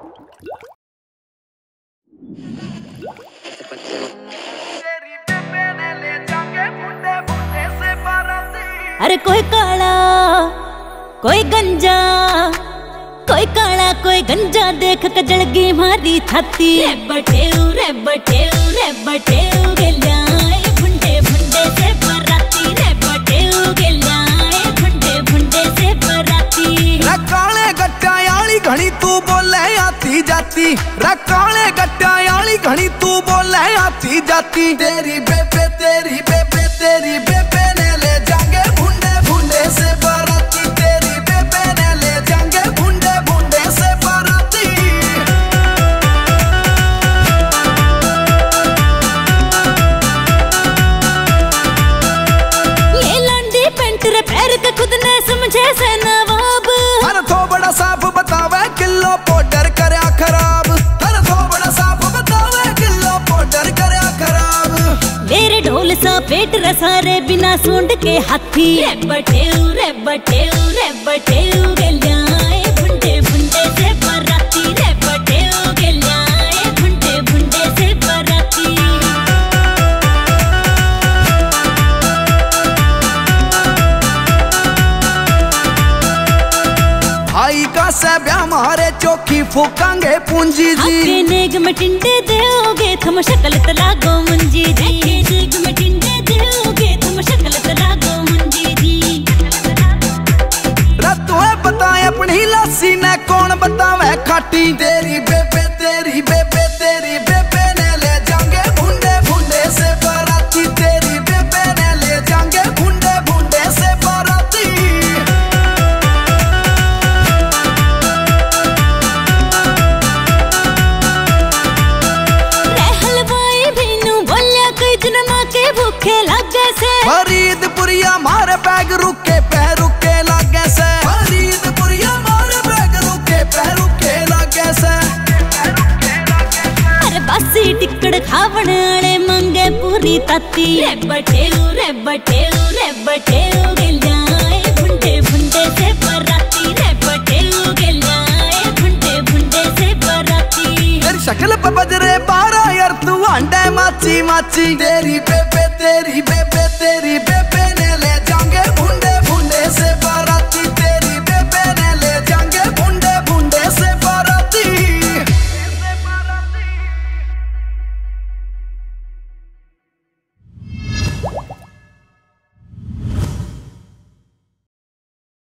अरे कोई काला कोई गंजा, कोई काला कोई गंजा देख के जलगी मारी छाती। रे बटेऊ रे बटेऊ रे बटेऊ गलियाए फुंडे फुंडे से बराती। रे बटेऊ गलियाए फुंडे फुंडे से बराती। रे काले गट्टा आली घणी तू बोले आती जाती। रे काले गट्टा आली घणी तू बोले आती जाती। तेरी बेबे तेरी बेबे तेरी बेबे ने ले जाएंगे भुंडे भुंडे से बराती। तेरी बेबे ने ले जाएंगे भुंडे भुंडे से बराती। ये लंडी पेंट रे पैर के खुद ने समझे से नवाब। अरे थो बड़ा साफ बतावे किलो पाउडर करया खराब। अरे थो बड़ा साफ बतावे किलो पाउडर करया खराब। मेरे ढोल सा पेट रसारे बिना सूंड के हाथी। रे बटेऊ रे बटेऊ रे बटेऊ गलियाए फुंडे फुंडे से बराती। रे बटेऊ गलियाए फुंडे फुंडे से बराती। भाई का से ब्याह मारे चौकी फूकांगे पूंजी जी। आके नेग में टिंडे दोगे थम शक्ल तलागो मुंजी जी। नेग में टिंडे दोगे थम शक्ल तलागो मुंजी जी। रतु है बताए अपनी लस्सी ने कौन बतावे खाटी। तेरी बेबे तेरी बेबे तेरी बेबे ने ले जाएंगे भुंडे भुंडे से बराती। तेरी बेबे ने ले जाएंगे भुंडे भुंडे से बराती। फरीदपुरिया मारे बैग रुके पैर रुके लागे से। फरीदपुरिया मारे बैग रुके पैर रुके लागे से। अरे बासी टिकड़ खावण आले मंगे पूरी ताती। रे बटेऊ रे बटेऊ रे बटेऊ गलियाए फुंडे फुंडे से बराती। रे बटेऊ गलियाए फुंडे फुंडे से बराती। तेरी शक्ल पे बजरे 12 यार तू आंडे माची माची। तेरी बेबे तेरी बेबे तेरी बेबे